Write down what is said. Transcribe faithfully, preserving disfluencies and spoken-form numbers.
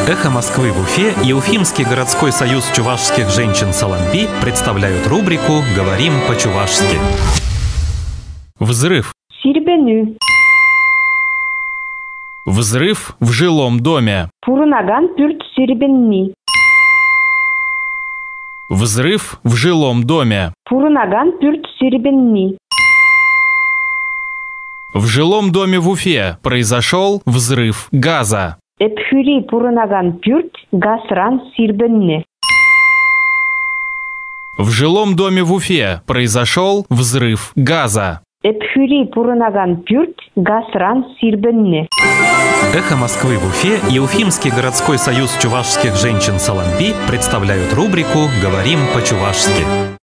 «Эхо Москвы» в Уфе и Уфимский городской союз чувашских женщин «Саламби» представляют рубрику «Говорим по-чувашски». Взрыв. Сирбенü. Взрыв в жилом доме. Пурунаган пюрт сирбенни. Взрыв в жилом доме. Пурунаган пюрт сирбенни. В жилом доме в Уфе произошел взрыв газа. Эпхюри пурунаган пюрт гасран сирбенни. В жилом доме в Уфе произошел взрыв газа. Эпхюри пурунаган пюрт гасран сирбенни. «Эхо Москвы» в Уфе и Уфимский городской союз чувашских женщин «Саламби» представляют рубрику «Говорим по-чувашски».